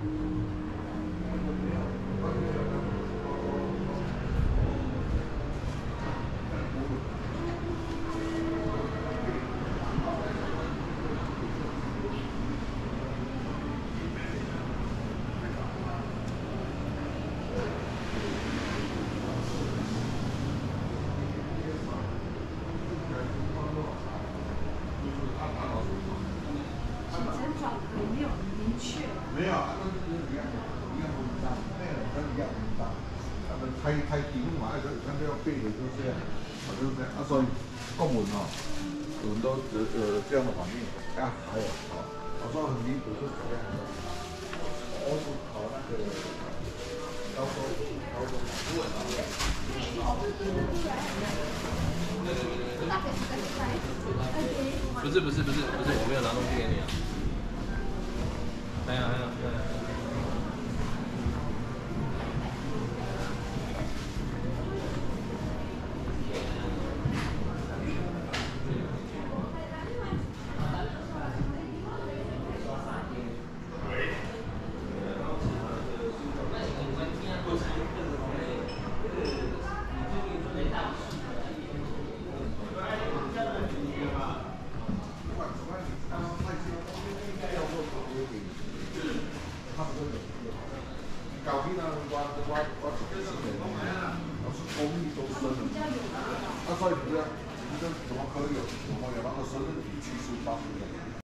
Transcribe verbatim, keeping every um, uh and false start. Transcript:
没有，他们是一样的，一样很大，那个跟一样很大。他们开开题目嘛，那个他们要背的就是这样，啊就是这样。啊，所以公文哈，有很多有有这样的反应。啊，还有啊，我说很离谱是怎样的？我是考那个高中高中中文啊。 不是不是不是不是，我没有拿东西给你啊。哎呀哎呀哎呀！ 搞定了，我我我这个是什么？我是公益都生了，啊，所以不是，你这怎么可以有？我们有那个生日比七十八十的？